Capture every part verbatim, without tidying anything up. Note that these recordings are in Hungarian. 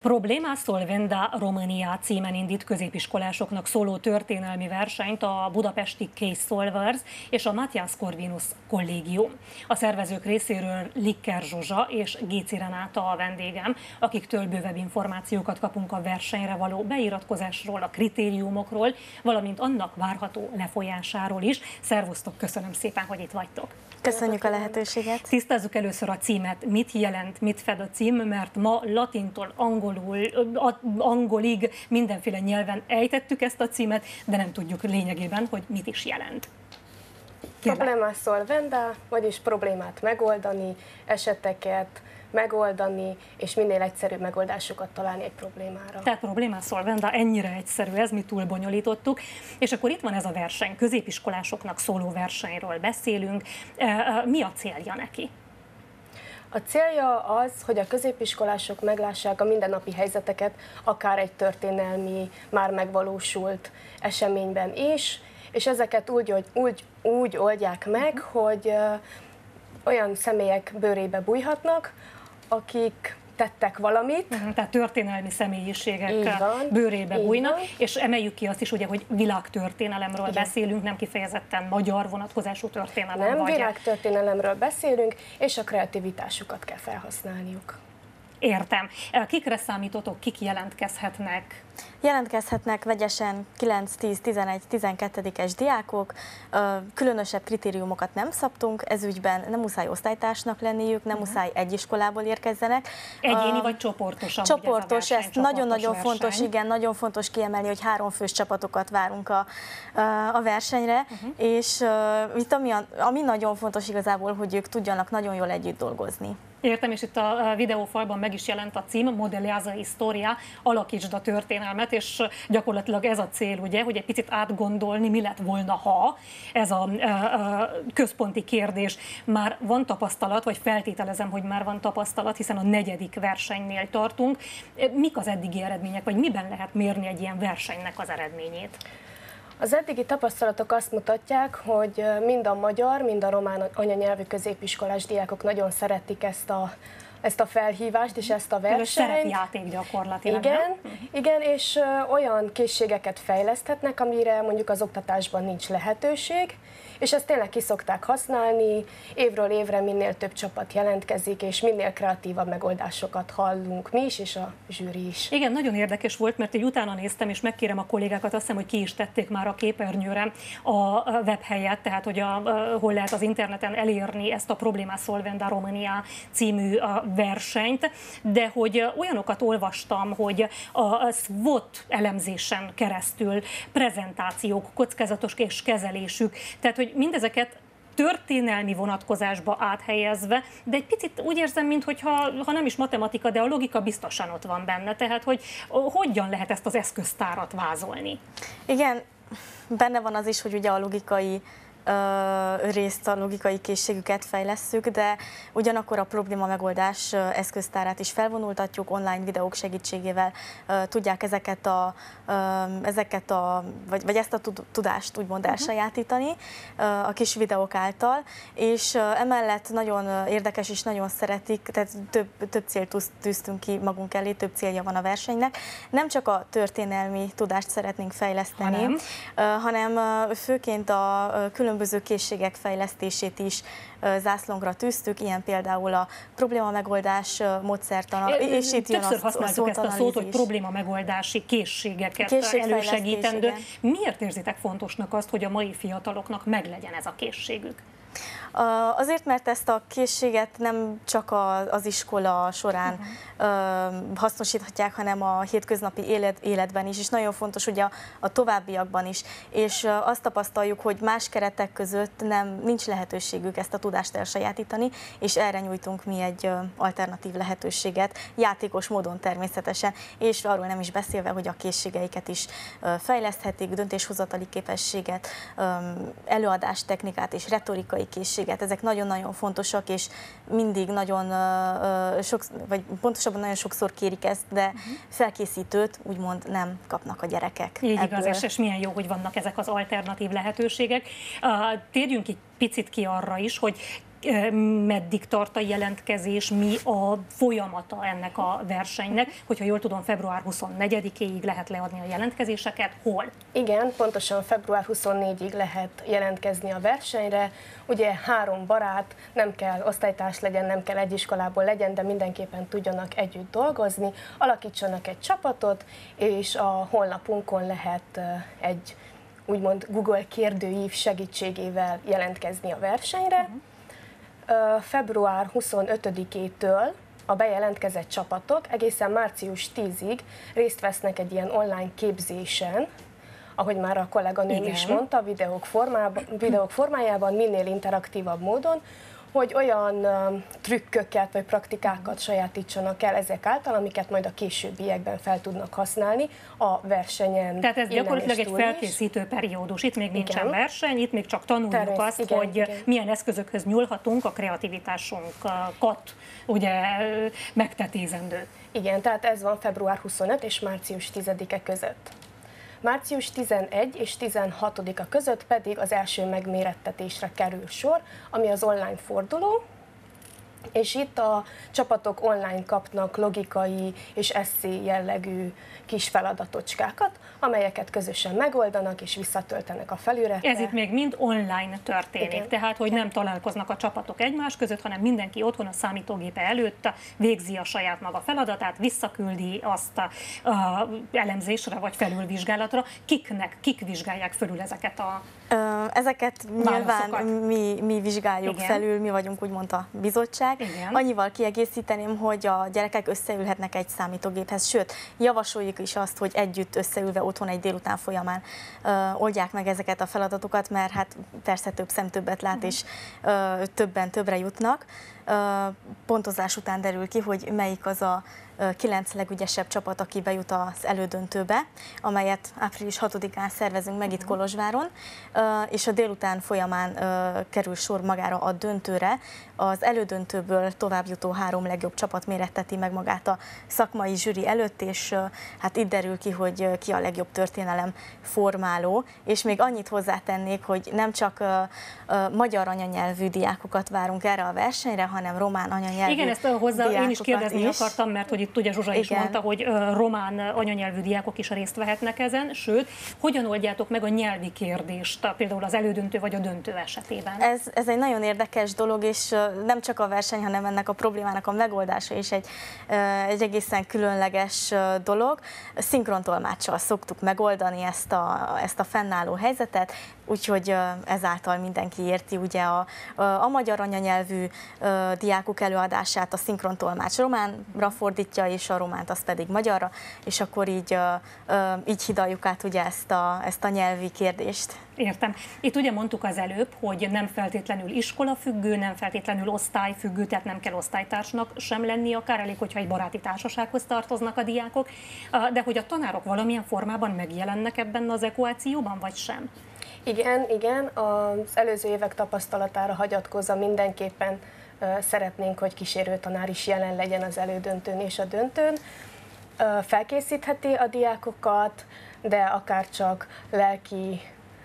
Problema Solvenda Romania címen indít középiskolásoknak szóló történelmi versenyt a budapesti Case Solvers és a Matthias Corvinus Kollégium. A szervezők részéről Likker Zsuzsa és Géci Renáta a vendégem, akiktől bővebb információkat kapunk a versenyre való beiratkozásról, a kritériumokról, valamint annak várható lefolyásáról is. Szervusztok, köszönöm szépen, hogy itt vagytok. Köszönjük a lehetőséget. Tisztázzuk először a címet. Mit jelent, mit fed a cím, mert ma latintól angolul, angolig mindenféle nyelven ejtettük ezt a címet, de nem tudjuk lényegében, hogy mit is jelent. Problema solvenda, vagyis problémát megoldani, eseteket megoldani, és minél egyszerűbb megoldásokat találni egy problémára. Tehát Problema solvenda, ennyire egyszerű ez, mi túl bonyolítottuk. És akkor itt van ez a verseny, középiskolásoknak szóló versenyről beszélünk. Mi a célja neki? A célja az, hogy a középiskolások meglássák a mindennapi helyzeteket, akár egy történelmi, már megvalósult eseményben is, és ezeket úgy, hogy úgy, úgy oldják meg, hogy olyan személyek bőrébe bújhatnak, akik tettek valamit. Uh-huh, tehát történelmi személyiségek bőrébe bújnak, és emeljük ki azt is, ugye, hogy világtörténelemről Igen. beszélünk, nem kifejezetten magyar vonatkozású történelem. Nem, vagy világtörténelemről beszélünk, és a kreativitásukat kell felhasználniuk. Értem. Kikre számítotok, kik jelentkezhetnek? Jelentkezhetnek vegyesen kilenc, tíz, tizenegy, tizenkettedikes diákok, különösebb kritériumokat nem szabtunk, ez ügyben nem muszáj osztálytársnak lenniük, nem uh-huh. muszáj egy iskolából érkezzenek. Egyéni vagy csoportosan? Csoportos, ez nagyon-nagyon fontos, igen, nagyon fontos kiemelni, hogy három fős csapatokat várunk a, a versenyre, uh-huh. és uh, itt ami, ami nagyon fontos igazából, hogy ők tudjanak nagyon jól együtt dolgozni. Értem, és itt a videófalban meg is jelent a cím, Modelliazza Historia, alakítsd a történelmet, és gyakorlatilag ez a cél, ugye, hogy egy picit átgondolni, mi lett volna, ha ez a, a központi kérdés. Már van tapasztalat, vagy feltételezem, hogy már van tapasztalat, hiszen a negyedik versenynél tartunk. Mik az eddigi eredmények, vagy miben lehet mérni egy ilyen versenynek az eredményét? Az eddigi tapasztalatok azt mutatják, hogy mind a magyar, mind a román anyanyelvű középiskolás diákok nagyon szeretik ezt a, ezt a felhívást és ezt a versenyt. Szerepjáték gyakorlatilag. Igen, igen, és olyan készségeket fejleszthetnek, amire mondjuk az oktatásban nincs lehetőség, és ezt tényleg ki szokták használni, évről évre minél több csapat jelentkezik, és minél kreatívabb megoldásokat hallunk mi is, és a zsűri is. Igen, nagyon érdekes volt, mert így utána néztem, és megkérem a kollégákat, azt hiszem, hogy ki is tették már a képernyőre a webhelyet, tehát hogy a, hol lehet az interneten elérni ezt a Problema Solvenda Romania című versenyt, de hogy olyanokat olvastam, hogy a SWOT elemzésen keresztül prezentációk, kockázatos és kezelésük, tehát hogy mindezeket történelmi vonatkozásba áthelyezve, de egy picit úgy érzem, mintha ha nem is matematika, de a logika biztosan ott van benne, tehát hogy hogyan lehet ezt az eszköztárat vázolni? Igen, benne van az is, hogy ugye a logikai részt, a logikai készségüket fejlesszük, de ugyanakkor a probléma megoldás eszköztárát is felvonultatjuk, online videók segítségével tudják ezeket a, ezeket a vagy, vagy ezt a tudást úgymond elsajátítani a kis videók által, és emellett nagyon érdekes és nagyon szeretik, tehát több, több célt tűztünk ki magunk elé, több célja van a versenynek. Nem csak a történelmi tudást szeretnénk fejleszteni, hanem, hanem főként a különböző különböző készségek fejlesztését is zászlónkra tűztük, ilyen például a probléma megoldás módszertana, és itt jön Többször használtuk ezt a szót, hogy probléma megoldási készségeket elősegítendő. Miért érzitek fontosnak azt, hogy a mai fiataloknak meglegyen ez a készségük? Azért, mert ezt a készséget nem csak az iskola során uh-huh. hasznosíthatják, hanem a hétköznapi élet, életben is, és nagyon fontos ugye a, a továbbiakban is. És azt tapasztaljuk, hogy más keretek között nem, nincs lehetőségük ezt a tudást elsajátítani, és erre nyújtunk mi egy alternatív lehetőséget, játékos módon természetesen, és arról nem is beszélve, hogy a készségeiket is fejleszthetik, döntéshozatali képességet, előadástechnikát és retorikai készséget. Ezek nagyon-nagyon fontosak, és mindig nagyon uh, sok, vagy pontosabban nagyon sokszor kérik ezt, de uh-huh. felkészítőt úgymond nem kapnak a gyerekek. Így igaz, és, és milyen jó, hogy vannak ezek az alternatív lehetőségek. Uh, térjünk egy picit ki arra is, hogy meddig tart a jelentkezés, mi a folyamata ennek a versenynek, hogyha jól tudom, február huszonnegyedikéig lehet leadni a jelentkezéseket, hol? Igen, pontosan február huszonnégyedikéig lehet jelentkezni a versenyre. Ugye három barát, nem kell osztálytárs legyen, nem kell egy iskolából legyen, de mindenképpen tudjanak együtt dolgozni, alakítsanak egy csapatot, és a honlapunkon lehet egy úgymond Google kérdőív segítségével jelentkezni a versenyre. Uh-huh. február huszonötödikétől a bejelentkezett csapatok egészen március tízedikéig részt vesznek egy ilyen online képzésen, ahogy már a kolléganőm Igen. is mondta, videók, formában, videók formájában, minél interaktívabb módon, hogy olyan uh, trükköket vagy praktikákat sajátítsanak el ezek által, amiket majd a későbbiekben fel tudnak használni a versenyen. Tehát ez gyakorlatilag egy is. felkészítő periódus. Itt még nincsen Igen. verseny, itt még csak tanuljuk Termész, azt, igen, hogy igen. milyen eszközökhöz nyúlhatunk a kreativitásunkat ugye megtetézendő. Igen, tehát ez van február huszonötödike és március tizedike között. március tizenegy és tizenhatodika között pedig az első megmérettetésre kerül sor, ami az online forduló, és itt a csapatok online kapnak logikai és esszé jellegű kis feladatocskákat, amelyeket közösen megoldanak és visszatöltenek a felületre. Ez itt még mind online történik, Igen. tehát hogy nem találkoznak a csapatok egymás között, hanem mindenki otthon a számítógépe előtt végzi a saját maga feladatát, visszaküldi azt a, a elemzésre vagy felülvizsgálatra. Kiknek, kik vizsgálják felül ezeket a Ezeket nyilván válaszokat? mi, mi vizsgáljuk Igen. felül, mi vagyunk úgymond a bizottság. Igen. Annyival kiegészíteném, hogy a gyerekek összeülhetnek egy számítógéphez, sőt, javasoljuk is azt, hogy együtt összeülve otthon egy délután folyamán ö, oldják meg ezeket a feladatokat, mert hát persze több szem többet lát, uh-huh. és ö, többen többre jutnak. Ö, pontozás után derül ki, hogy melyik az a kilenc legügyesebb csapat, aki bejut az elődöntőbe, amelyet április hatodikán szervezünk meg itt Kolozsváron, és a délután folyamán kerül sor magára a döntőre. Az elődöntőből továbbjutó három legjobb csapat méretteti meg magát a szakmai zsűri előtt, és hát itt derül ki, hogy ki a legjobb történelem formáló, és még annyit hozzátennék, hogy nem csak magyar anyanyelvű diákokat várunk erre a versenyre, hanem román anyanyelvű Igen, ezt hozzá én is kérdezni is. akartam, mert hogy itt ugye Zsuzsa is Igen. mondta, hogy román anyanyelvű diákok is részt vehetnek ezen, sőt, hogyan oldjátok meg a nyelvi kérdést, például az elődöntő vagy a döntő esetében? Ez, ez egy nagyon érdekes dolog, és nem csak a verseny, hanem ennek a problémának a megoldása is egy, egy egészen különleges dolog. Szinkrontolmáccsal szoktuk megoldani ezt a, ezt a fennálló helyzetet, úgyhogy ezáltal mindenki érti ugye a, a magyar anyanyelvű diákok előadását, a szinkrontolmács románra fordítja, és a románt az pedig magyarra, és akkor így, így hidaljuk át ugye ezt a, ezt a nyelvi kérdést. Értem. Itt ugye mondtuk az előbb, hogy nem feltétlenül iskolafüggő, nem feltétlenül osztályfüggő, tehát nem kell osztálytársnak sem lenni, akár elég, hogyha egy baráti társasághoz tartoznak a diákok, de hogy a tanárok valamilyen formában megjelennek ebben az ekvációban, vagy sem? Igen, igen, az előző évek tapasztalatára hagyatkozva mindenképpen uh, szeretnénk, hogy kísérő tanár is jelen legyen az elődöntőn és a döntőn. Uh, felkészítheti a diákokat, de akár csak lelki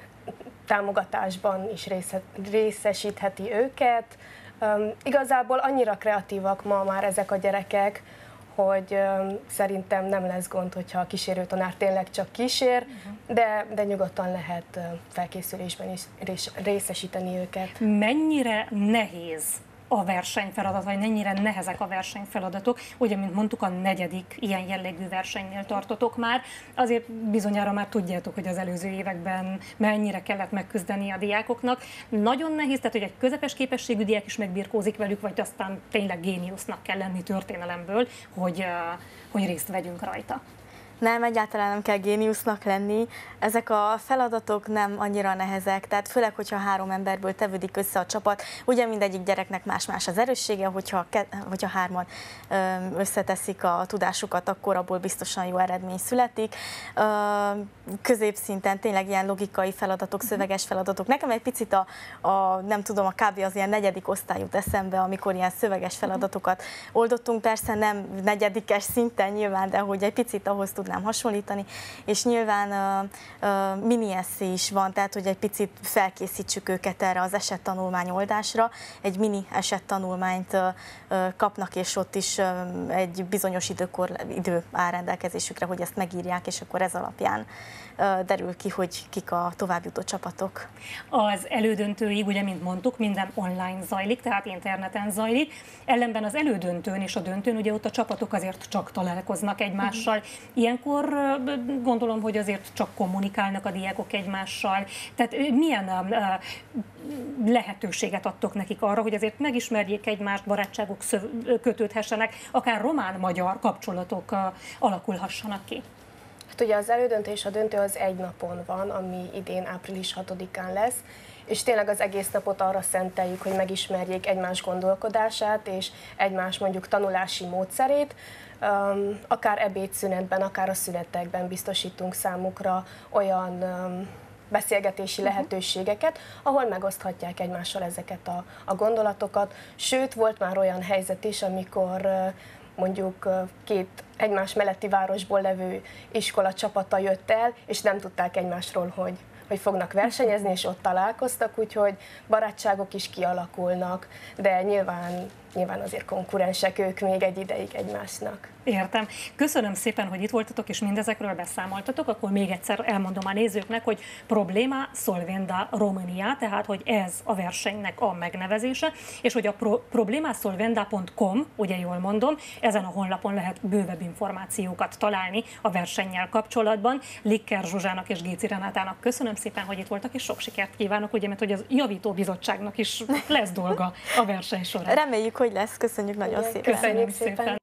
támogatásban is része, részesítheti őket. Um, igazából annyira kreatívak ma már ezek a gyerekek, hogy um, szerintem nem lesz gond, hogyha a kísérőtanár tényleg csak kísér, uh-huh. de, de nyugodtan lehet uh, felkészülésben is rés, részesíteni őket. Mennyire nehéz a versenyfeladat, vagy mennyire nehezek a versenyfeladatok? Ugye, mint mondtuk, a negyedik ilyen jellegű versenynél tartotok már. Azért bizonyára már tudjátok, hogy az előző években mennyire kellett megküzdeni a diákoknak. Nagyon nehéz, tehát hogy egy közepes képességű diák is megbirkózik velük, vagy aztán tényleg géniusznak kell lenni történelemből, hogy, hogy részt vegyünk rajta. Nem, egyáltalán nem kell géniusznak lenni. Ezek a feladatok nem annyira nehezek, tehát főleg, hogyha három emberből tevődik össze a csapat. Ugye mindegyik gyereknek más-más az erőssége, hogyha, hogyha hárman összeteszik a tudásukat, akkor abból biztosan jó eredmény születik. Középszinten tényleg ilyen logikai feladatok, szöveges feladatok. Nekem egy picit a, a nem tudom, a kb. Az ilyen negyedik osztály jut eszembe, amikor ilyen szöveges feladatokat oldottunk. Persze nem negyedikes szinten nyilván, de hogy egy picit ahhoz tud tudnám hasonlítani, és nyilván uh, uh, mini eszé is van, tehát hogy egy picit felkészítsük őket erre az esettanulmány oldásra, egy mini esettanulmányt uh, uh, kapnak, és ott is uh, egy bizonyos időkor, idő áll rendelkezésükre, hogy ezt megírják, és akkor ez alapján uh, derül ki, hogy kik a továbbjutó csapatok. Az elődöntőig, ugye, mint mondtuk, minden online zajlik, tehát interneten zajlik. Ellenben az elődöntőn és a döntőn, ugye ott a csapatok azért csak találkoznak egymással. Uh-huh. Ilyenkor gondolom, hogy azért csak kommunikálnak a diákok egymással. Tehát milyen lehetőséget adtok nekik arra, hogy azért megismerjék egymást, barátságok kötődhessenek, akár román-magyar kapcsolatok alakulhassanak ki? Hát ugye az elődöntő és a döntő az egy napon van, ami idén április hatodikán lesz, és tényleg az egész napot arra szenteljük, hogy megismerjék egymás gondolkodását és egymás mondjuk tanulási módszerét. Um, akár ebédszünetben, akár a szünetekben biztosítunk számukra olyan um, beszélgetési lehetőségeket, ahol megoszthatják egymással ezeket a, a gondolatokat. Sőt, volt már olyan helyzet is, amikor uh, mondjuk uh, két egymás melletti városból levő iskola csapata jött el, és nem tudták egymásról, hogy hogy fognak versenyezni, és ott találkoztak, úgyhogy barátságok is kialakulnak, de nyilván, nyilván azért konkurensek ők még egy ideig egymásnak. Értem. Köszönöm szépen, hogy itt voltatok, és mindezekről beszámoltatok. Akkor még egyszer elmondom a nézőknek, hogy Problema Solvenda România, tehát hogy ez a versenynek a megnevezése, és hogy a pro- problemasolvenda pont com, ugye jól mondom, ezen a honlapon lehet bővebb információkat találni a versennyel kapcsolatban. Likker Zsuzsának és Géci Renátának köszönöm szépen, hogy itt voltak, és sok sikert kívánok, ugye, mert hogy az javító bizottságnak is lesz dolga a verseny során. Reméljük, hogy lesz. Köszönjük nagyon szépen. Köszönjük szépen.